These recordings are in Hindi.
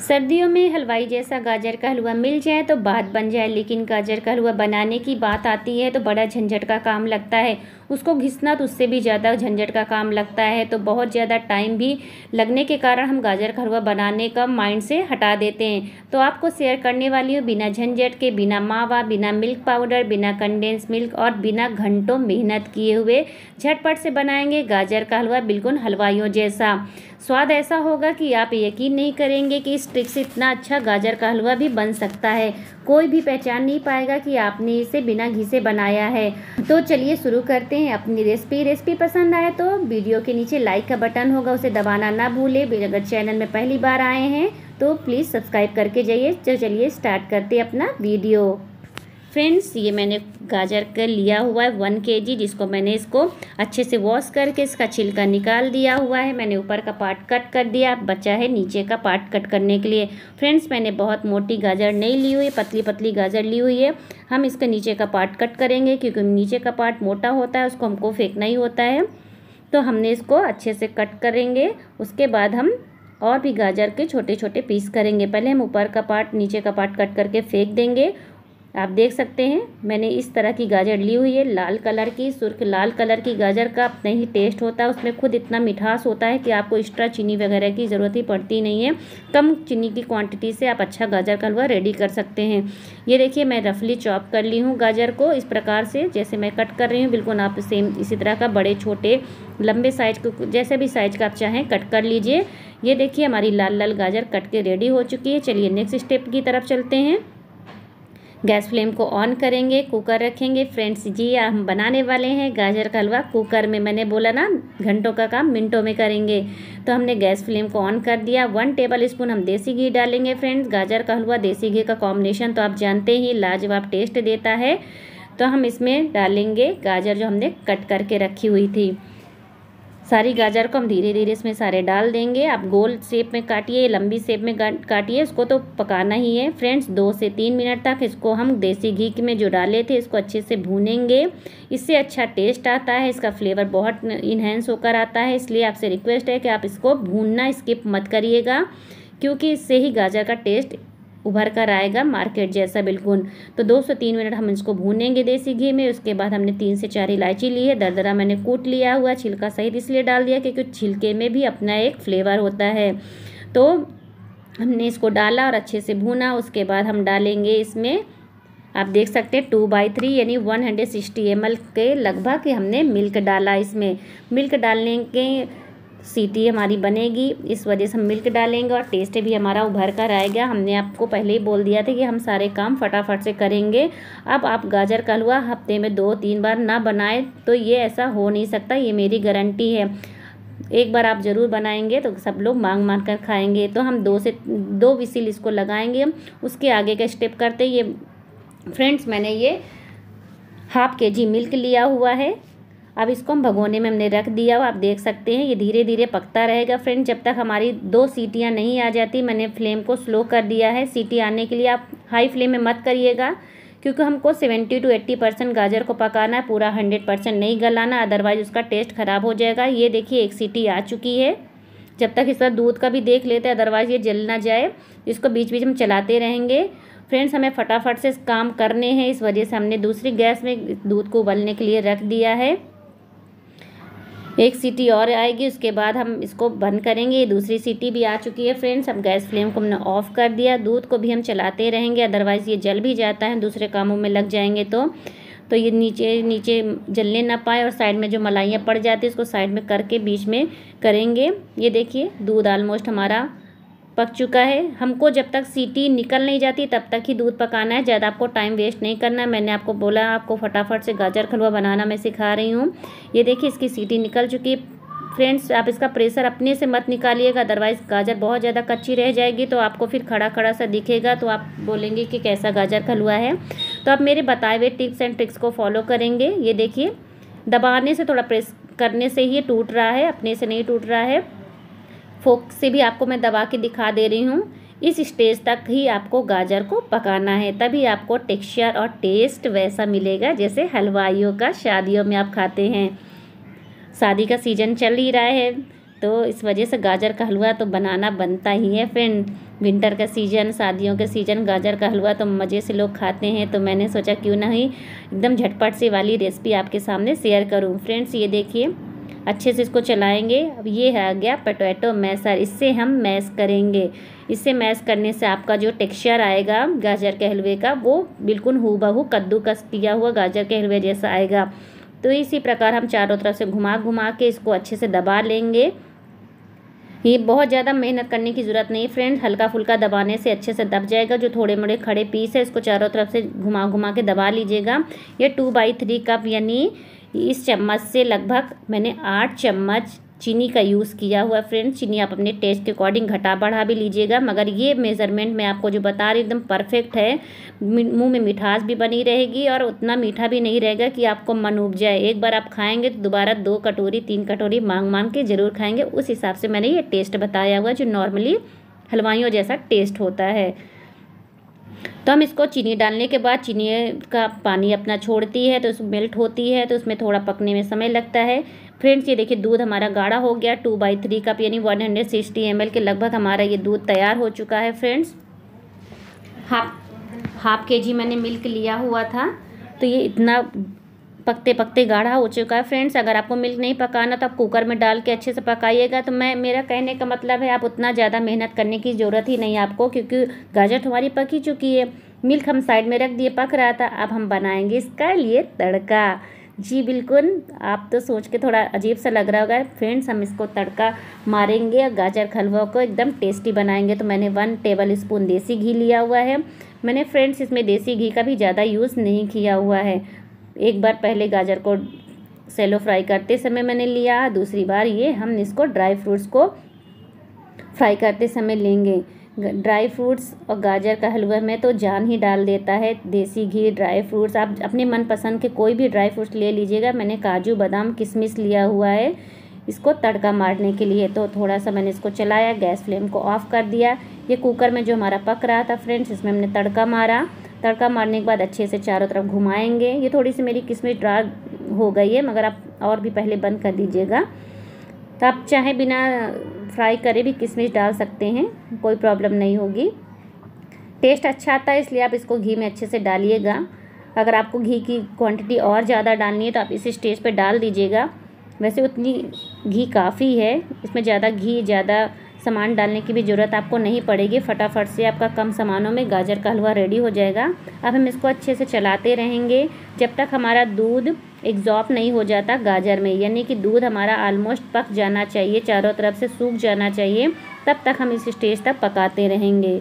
सर्दियों में हलवाई जैसा गाजर का हलवा मिल जाए तो बात बन जाए, लेकिन गाजर का हलवा बनाने की बात आती है तो बड़ा झंझट का काम लगता है। उसको घिसना तो उससे भी ज़्यादा झंझट का काम लगता है, तो बहुत ज़्यादा टाइम भी लगने के कारण हम गाजर का हलवा बनाने का माइंड से हटा देते हैं। तो आपको शेयर करने वाली हूँ बिना झंझट के, बिना मावा, बिना मिल्क पाउडर, बिना कंडेंस मिल्क और बिना घंटों मेहनत किए हुए झटपट से बनाएंगे गाजर का हलवा, बिल्कुल हलवाइयों जैसा। स्वाद ऐसा होगा कि आप यकीन नहीं करेंगे कि इस ट्रिक से इतना अच्छा गाजर का हलवा भी बन सकता है। कोई भी पहचान नहीं पाएगा कि आपने इसे बिना घी से बनाया है। तो चलिए शुरू करते हैं अपनी रेसिपी पसंद आए तो वीडियो के नीचे लाइक का बटन होगा, उसे दबाना ना भूले। अगर चैनल में पहली बार आए हैं तो प्लीज़ सब्सक्राइब करके जाइए। तो चलिए स्टार्ट करते हैं अपना वीडियो। फ्रेंड्स, ये मैंने गाजर का लिया हुआ है 1 kg, जिसको मैंने इसको अच्छे से वॉश करके इसका छिलका निकाल दिया हुआ है। मैंने ऊपर का पार्ट कट कर दिया, बचा है नीचे का पार्ट कट करने के लिए। फ्रेंड्स, मैंने बहुत मोटी गाजर नहीं ली हुई, पतली पतली गाजर ली हुई है। हम इसका नीचे का पार्ट कट करेंगे क्योंकि नीचे का पार्ट मोटा होता है, उसको हमको फेंकना ही होता है। तो हमने इसको अच्छे से कट करेंगे। उसके बाद हम और भी गाजर के छोटे छोटे पीस करेंगे। पहले हम ऊपर का पार्ट नीचे का पार्ट कट करके फेंक देंगे। आप देख सकते हैं मैंने इस तरह की गाजर ली हुई है, लाल कलर की, सुर्ख लाल कलर की गाजर का अपना ही टेस्ट होता है। उसमें खुद इतना मिठास होता है कि आपको एक्स्ट्रा चीनी वगैरह की ज़रूरत ही पड़ती नहीं है। कम चीनी की क्वांटिटी से आप अच्छा गाजर का हलवा रेडी कर सकते हैं। ये देखिए, मैं रफली चॉप कर ली हूँ गाजर को इस प्रकार से, जैसे मैं कट कर रही हूँ। बिल्कुल आप सेम इसी तरह का बड़े छोटे लंबे साइज को, जैसे भी साइज का आप चाहें कट कर लीजिए। ये देखिए हमारी लाल लाल गाजर कट के रेडी हो चुकी है। चलिए नेक्स्ट स्टेप की तरफ चलते हैं। गैस फ्लेम को ऑन करेंगे, कुकर रखेंगे। फ्रेंड्स जी, हम बनाने वाले हैं गाजर का हलवा कुकर में। मैंने बोला ना, घंटों का काम मिनटों में करेंगे। तो हमने गैस फ्लेम को ऑन कर दिया। 1 टेबलस्पून हम देसी घी डालेंगे। फ्रेंड्स, गाजर का हलवा देसी घी का कॉम्बिनेशन तो आप जानते ही लाजवाब टेस्ट देता है। तो हम इसमें डालेंगे गाजर जो हमने कट करके रखी हुई थी। सारी गाजर को हम धीरे धीरे इसमें सारे डाल देंगे। आप गोल शेप में काटिए, लंबी शेप में काटिए, इसको तो पकाना ही है। फ्रेंड्स, 2 से 3 मिनट तक इसको हम देसी घी में जो डाले थे इसको अच्छे से भूनेंगे। इससे अच्छा टेस्ट आता है, इसका फ्लेवर बहुत इन्हेंस होकर आता है। इसलिए आपसे रिक्वेस्ट है कि आप इसको भूनना स्किप मत करिएगा, क्योंकि इससे ही गाजर का टेस्ट उभर कर आएगा मार्केट जैसा बिल्कुल। तो 2 से 3 मिनट हम इसको भूनेंगे देसी घी में। उसके बाद हमने 3 से 4 इलायची ली है, दरदरा मैंने कूट लिया हुआ, छिलका सहित इसलिए डाल दिया क्योंकि छिलके में भी अपना एक फ्लेवर होता है। तो हमने इसको डाला और अच्छे से भूना। उसके बाद हम डालेंगे इसमें, आप देख सकते हैं 2/3 यानी 160 ml के लगभग हमने मिल्क डाला। इसमें मिल्क डालने के सीटी हमारी बनेगी, इस वजह से हम मिल्क डालेंगे और टेस्ट भी हमारा उभर कर आएगा। हमने आपको पहले ही बोल दिया था कि हम सारे काम फटाफट से करेंगे। अब आप गाजर का हलवा हफ्ते में 2-3 बार ना बनाएं तो ये ऐसा हो नहीं सकता, ये मेरी गारंटी है। एक बार आप ज़रूर बनाएंगे तो सब लोग मांग मांग कर खाएंगे। तो हम 2 विसिल इसको लगाएंगे। उसके आगे का स्टेप करते ये फ्रेंड्स, मैंने ये 1/2 kg मिल्क लिया हुआ है। अब इसको हम भगोने में हमने रख दिया। आप देख सकते हैं ये धीरे धीरे पकता रहेगा। फ्रेंड, जब तक हमारी 2 सीटियां नहीं आ जाती, मैंने फ्लेम को स्लो कर दिया है। सीटी आने के लिए आप हाई फ्लेम में मत करिएगा, क्योंकि हमको 70 to 80% गाजर को पकाना है, पूरा 100% नहीं गलाना, अदरवाइज उसका टेस्ट ख़राब हो जाएगा। ये देखिए 1 सीटी आ चुकी है। जब तक इसका दूध का भी देख लेते हैं, अदरवाइज ये जल ना जाए। इसको बीच बीच में चलाते रहेंगे। फ्रेंड्स, हमें फटाफट से काम करने हैं, इस वजह से हमने दूसरी गैस में दूध को उबलने के लिए रख दिया है। 1 सीटी और आएगी, उसके बाद हम इसको बंद करेंगे। ये दूसरी सीटी भी आ चुकी है। फ्रेंड्स, अब गैस फ्लेम को हमने ऑफ़ कर दिया। दूध को भी हम चलाते रहेंगे, अदरवाइज़ ये जल भी जाता है, दूसरे कामों में लग जाएंगे तो ये नीचे जलने ना पाए और साइड में जो मलाइयाँ पड़ जाती है उसको साइड में करके बीच में करेंगे। ये देखिए दूध ऑलमोस्ट हमारा पक चुका है। हमको जब तक सीटी निकल नहीं जाती तब तक ही दूध पकाना है, ज़्यादा आपको टाइम वेस्ट नहीं करना है। मैंने आपको बोला आपको फटाफट से गाजर का हलवा बनाना मैं सिखा रही हूँ। ये देखिए इसकी सीटी निकल चुकी है। फ्रेंड्स, आप इसका प्रेशर अपने से मत निकालिएगा, अदरवाइज़ गाजर बहुत ज़्यादा कच्ची रह जाएगी तो आपको फिर खड़ा खड़ा सा दिखेगा, तो आप बोलेंगे कि कैसा गाजर का हलवा है। तो आप मेरे बताए हुए टिप्स एंड ट्रिक्स को फॉलो करेंगे। ये देखिए दबाने से, थोड़ा प्रेस करने से ही ये टूट रहा है, अपने से नहीं टूट रहा है। फोक से भी आपको मैं दबा के दिखा दे रही हूँ। इस स्टेज तक ही आपको गाजर को पकाना है, तभी आपको टेक्सचर और टेस्ट वैसा मिलेगा जैसे हलवाइयों का शादियों में आप खाते हैं। शादी का सीज़न चल ही रहा है तो इस वजह से गाजर का हलवा तो बनाना बनता ही है फ्रेंड। विंटर का सीज़न, शादियों के सीज़न, गाजर का हलवा तो मज़े से लोग खाते हैं, तो मैंने सोचा क्यों ना ही एकदम झटपट से वाली रेसिपी आपके सामने शेयर करूं। फ्रेंड्स ये देखिए, अच्छे से इसको चलाएंगे। अब ये आ गया पोटैटो मैशर, इससे हम मैश करेंगे। इससे मैश करने से आपका जो टेक्सचर आएगा गाजर के हलवे का, वो बिल्कुल हूबहू कद्दूकस किया हुआ गाजर के हलवे जैसा आएगा। तो इसी प्रकार हम चारों तरफ से घुमा घुमा के इसको अच्छे से दबा लेंगे। ये बहुत ज़्यादा मेहनत करने की ज़रूरत नहीं फ्रेंड्स, हल्का फुल्का दबाने से अच्छे से दब जाएगा। जो थोड़े मोड़े खड़े पीस है इसको चारों तरफ से घुमा घुमा के दबा लीजिएगा। ये 2/3 कप यानी इस चम्मच से लगभग मैंने 8 चम्मच चीनी का यूज़ किया हुआ फ्रेंड्स। चीनी आप अपने टेस्ट के अकॉर्डिंग घटा बढ़ा भी लीजिएगा, मगर ये मेज़रमेंट मैं आपको जो बता रही हूँ एकदम परफेक्ट है। मुंह में मिठास भी बनी रहेगी और उतना मीठा भी नहीं रहेगा कि आपको मन उब जाए। एक बार आप खाएंगे तो दोबारा 2 कटोरी 3 कटोरी मांग मांग के ज़रूर खाएंगे। उस हिसाब से मैंने ये टेस्ट बताया हुआ जो नॉर्मली हलवाइयों जैसा टेस्ट होता है। तो हम इसको चीनी डालने के बाद चीनी का पानी अपना छोड़ती है तो उसमें मेल्ट होती है, तो उसमें थोड़ा पकने में समय लगता है। फ्रेंड्स ये देखिए, दूध हमारा गाढ़ा हो गया। 2/3 कप यानी 160 ml के लगभग हमारा ये दूध तैयार हो चुका है फ्रेंड्स। हाफ केजी मैंने मिल्क लिया हुआ था, तो ये इतना पकते पकते गाढ़ा हो चुका है फ्रेंड्स। अगर आपको मिल्क नहीं पकाना तो आप कुकर में डाल के अच्छे से पकाइएगा। तो मेरा कहने का मतलब है आप उतना ज़्यादा मेहनत करने की ज़रूरत ही नहीं आपको, क्योंकि गाजर हमारी पक ही चुकी है। मिल्क हम साइड में रख दिए, पक रहा था। अब हम बनाएंगे इसका लिए तड़का। जी बिल्कुल, आप तो सोच के थोड़ा अजीब सा लग रहा होगा फ्रेंड्स, हम इसको तड़का मारेंगे और गाजर का हलवा को एकदम टेस्टी बनाएंगे। तो मैंने 1 टेबल स्पून देसी घी लिया हुआ है। मैंने फ्रेंड्स इसमें देसी घी का भी ज़्यादा यूज़ नहीं किया हुआ है। एक बार पहले गाजर को सेलो फ्राई करते समय मैंने लिया, दूसरी बार ये हम इसको ड्राई फ्रूट्स को फ्राई करते समय लेंगे। ड्राई फ्रूट्स और गाजर का हलवा में तो जान ही डाल देता है देसी घी। ड्राई फ्रूट्स आप अपने मनपसंद के कोई भी ड्राई फ्रूट्स ले लीजिएगा। मैंने काजू बादाम किशमिश लिया हुआ है इसको तड़का मारने के लिए। तो थोड़ा सा मैंने इसको चलाया, गैस फ्लेम को ऑफ कर दिया। ये कुकर में जो हमारा पक रहा था फ्रेंड्स, इसमें हमने तड़का मारा। तड़का मारने के बाद अच्छे से चारों तरफ घुमाएंगे। ये थोड़ी सी मेरी किशमिश ड्राई हो गई है, मगर आप और भी पहले बंद कर दीजिएगा। तो आप चाहे बिना फ्राई करे भी किशमिश डाल सकते हैं, कोई प्रॉब्लम नहीं होगी। टेस्ट अच्छा आता है इसलिए आप इसको घी में अच्छे से डालिएगा। अगर आपको घी की क्वांटिटी और ज़्यादा डालनी है तो आप इस स्टेज पे डाल दीजिएगा। वैसे उतनी घी काफ़ी है, इसमें ज़्यादा सामान डालने की भी ज़रूरत आपको नहीं पड़ेगी। फटाफट से आपका कम सामानों में गाजर का हलवा रेडी हो जाएगा। अब हम इसको अच्छे से चलाते रहेंगे जब तक हमारा दूध एग्जॉस्ट नहीं हो जाता गाजर में, यानी कि दूध हमारा ऑलमोस्ट पक जाना चाहिए, चारों तरफ से सूख जाना चाहिए। तब तक हम इस स्टेज तक पकाते रहेंगे।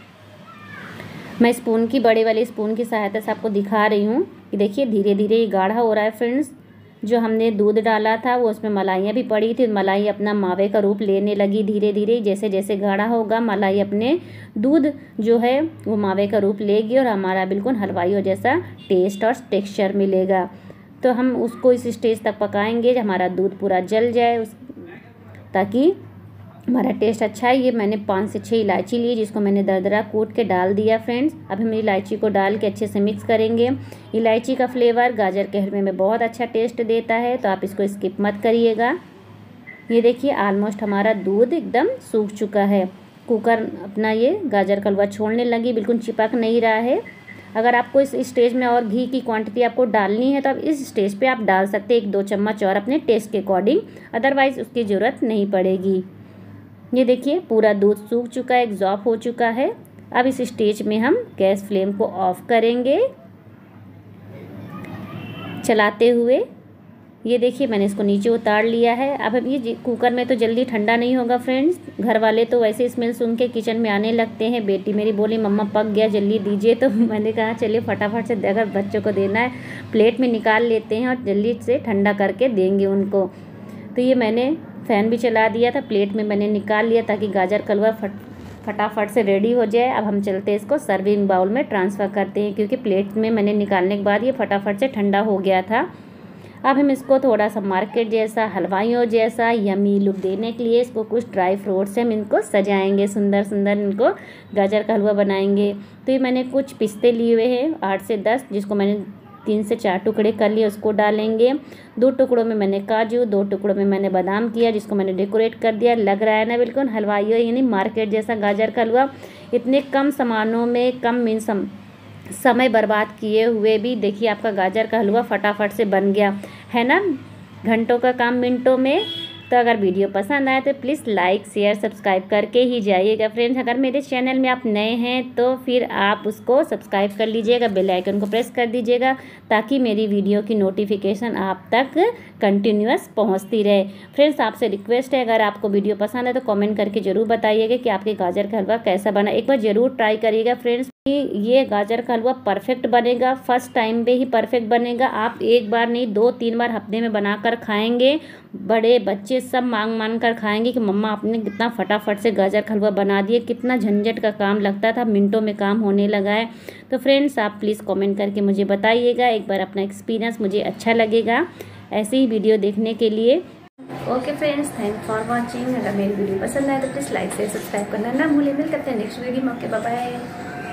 मैं स्पून की, बड़े वाले स्पून की सहायता से आपको दिखा रही हूँ कि देखिए धीरे धीरे ये गाढ़ा हो रहा है फ्रेंड्स। जो हमने दूध डाला था वो उसमें मलाइयाँ भी पड़ी थी, मलाई अपना मावे का रूप लेने लगी धीरे धीरे। जैसे जैसे गाढ़ा होगा मलाई अपने दूध जो है वो मावे का रूप लेगी और हमारा बिल्कुल हलवाइयों जैसा टेस्ट और टेक्सचर मिलेगा। तो हम उसको इस स्टेज तक पकाएंगे जब हमारा दूध पूरा जल जाए, ताकि हमारा टेस्ट अच्छा है। ये मैंने 5 से 6 इलायची ली जिसको मैंने दरदरा कूट के डाल दिया फ्रेंड्स। अब हम इलायची को डाल के अच्छे से मिक्स करेंगे। इलायची का फ्लेवर गाजर के हलवे में बहुत अच्छा टेस्ट देता है, तो आप इसको स्किप मत करिएगा। ये देखिए ऑलमोस्ट हमारा दूध एकदम सूख चुका है। कुकर अपना ये गाजर का हलवा छोड़ने लगी, बिल्कुल चिपक नहीं रहा है। अगर आपको इस स्टेज में और घी की क्वांटिटी आपको डालनी है तो आप इस स्टेज पे आप डाल सकते हैं 1-2 चम्मच और अपने टेस्ट के अकॉर्डिंग, अदरवाइज़ उसकी ज़रूरत नहीं पड़ेगी। ये देखिए पूरा दूध सूख चुका है, एग्जॉस्ट हो चुका है। अब इस स्टेज में हम गैस फ्लेम को ऑफ करेंगे चलाते हुए। ये देखिए मैंने इसको नीचे उतार लिया है। अब ये कुकर में तो जल्दी ठंडा नहीं होगा फ्रेंड्स। घर वाले तो वैसे स्मेल सुन के किचन में आने लगते हैं। बेटी मेरी बोली मम्मा पक गया जल्दी दीजिए, तो मैंने कहा चलिए फटाफट से अगर बच्चों को देना है प्लेट में निकाल लेते हैं और जल्दी से ठंडा करके देंगे उनको। तो ये मैंने फ़ैन भी चला दिया था, प्लेट में मैंने निकाल लिया ताकि गाजर का हलवा फटाफट से रेडी हो जाए। अब हम चलते इसको सर्विंग बाउल में ट्रांसफ़र करते हैं, क्योंकि प्लेट में मैंने निकालने के बाद ये फटाफट से ठंडा हो गया था। अब हम इसको थोड़ा सा मार्केट जैसा, हलवाइयों जैसा यमी लुक देने के लिए इसको कुछ ड्राई फ्रूट से हम इनको सजाएंगे, सुंदर सुंदर इनको गाजर का हलवा बनाएंगे। तो ये मैंने कुछ पिस्ते लिए हुए हैं 8 से 10, जिसको मैंने 3 से 4 टुकड़े कर लिए उसको डालेंगे। 2 टुकड़ों में मैंने काजू, 2 टुकड़ों में मैंने बादाम किया, जिसको मैंने डेकोरेट कर दिया। लग रहा है ना बिल्कुल हलवाइयों यानी मार्केट जैसा गाजर का हलवा। इतने कम सामानों में कम समय बर्बाद किए हुए भी देखिए आपका गाजर का हलवा फटाफट से बन गया है ना, घंटों का काम मिनटों में। तो अगर वीडियो पसंद आए तो प्लीज़ लाइक शेयर सब्सक्राइब करके ही जाइएगा फ्रेंड्स। अगर मेरे चैनल में आप नए हैं तो फिर आप उसको सब्सक्राइब कर लीजिएगा, बेल आइकन को प्रेस कर दीजिएगा ताकि मेरी वीडियो की नोटिफिकेशन आप तक कंटिन्यूअस पहुंचती रहे। फ्रेंड्स आपसे रिक्वेस्ट है, अगर आपको वीडियो पसंद है तो कमेंट करके ज़रूर बताइएगा कि आपके गाजर का हलवा कैसा बना। एक बार ज़रूर ट्राई करिएगा फ्रेंड्स, ये गाजर का हलवा परफेक्ट बनेगा, फर्स्ट टाइम पे ही परफेक्ट बनेगा। आप एक बार नहीं 2-3 बार हफ्ते में बनाकर खाएंगे, बड़े बच्चे सब मांग कर खाएंगे कि मम्मा आपने कितना फटाफट से गाजर का हलवा बना दिए, कितना झंझट का काम लगता था, मिनटों में काम होने लगा है। तो फ्रेंड्स आप प्लीज़ कमेंट करके मुझे बताइएगा एक बार अपना एक्सपीरियंस, मुझे अच्छा लगेगा ऐसे ही वीडियो देखने के लिए। Okay friends, thank for watching. अगर मेरी वीडियो पसंद आए तो प्लीज़ लाइक शेयर सब्सक्राइब करना ना भूलें। मिलते हैं नेक्स्ट वीडियो में। Okay bye bye.